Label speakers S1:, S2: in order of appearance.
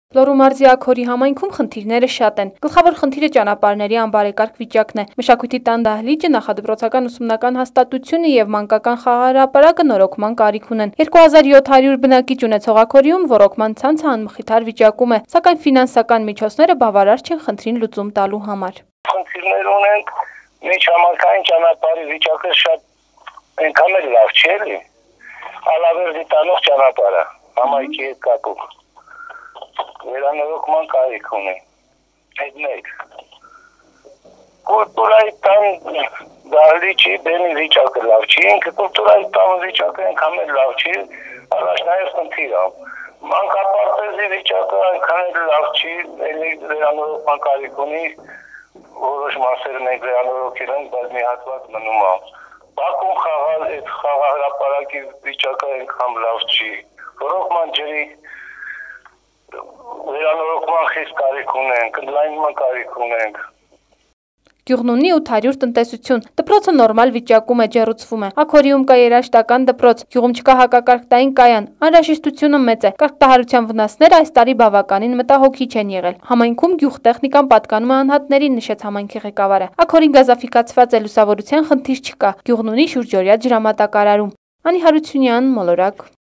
S1: Լոռու մարզի Աքորի համայնքում խնդիրները շատ են։ Գլխավոր խնդիրը ճանապարհների անբարեկարգ վիճակն է։ Մշակույթի տան դահլիճը, նախադպրոցական ուսումնական հաստատությունը եւ մանկական խաղահրապարակը նորոգման կարիք ունեն։ 2700 բնակիչ ունեցող Աքորիում ոռոգման ցանցը անմխիթար վիճակում է, սակայն ֆինանսական միջոցները բավարար չեն խնդրին լուծում տալու համար։
S2: Խնդիրներ ունենք, միջհամակային ճանապարհի վիճակը շատ այնքան էլ լավ չէ, էլի։ Ալավերդի տանող ճանապարհը, համայնքի հետ կապող։ Վերանորոգման կարիք ունի։ Այդ մեկ։ Կուլտուրայի տան դահլիճի բեմի վիճակը լավ չի, ինքը կուլտուրայի տան վիճակը այնքան էլ լավ չի, առաջնահերթ խնդիր է։ Մանկապարտեզի վիճակը այնքան էլ լավ չի, էլի վերանորոգման կարիք ունի, որոշ մասերը մենք վերանորոգել ենք, բայց մի հատված մնում է։ Բաքում խաղալ այդ խաղահրապարակի վիճակը այնքան լավ չի։ Ոռոգման ջրի վերանորոգման խիստ կարիք ունենք, ընդլայնման կարիք ունենք։
S1: Գյուղն ունի 800 տնտեսություն, դպրոցը նորմալ վիճակում է, ջեռուցվում է։ Աքորիում կա երաժշտական դպրոց, գյուղում չկա հակակարգտային կայան, անհրաժեշտությունը մեծ է։ Կարգտահարության վնասները այս տարի բավականին մտահոգիչ են եղել։ Համայնքում գյուղտեխնիկան պատկանում է անհատներին, նշեց համայնքի ղեկավարը։ Աքորին գազաֆիկացված է, լուսավորության խնդիր չկա։ Գյուղն ունի շուրջօրյա ջրամատակարարում։ Անի Հարությունյան, Մոլորակ։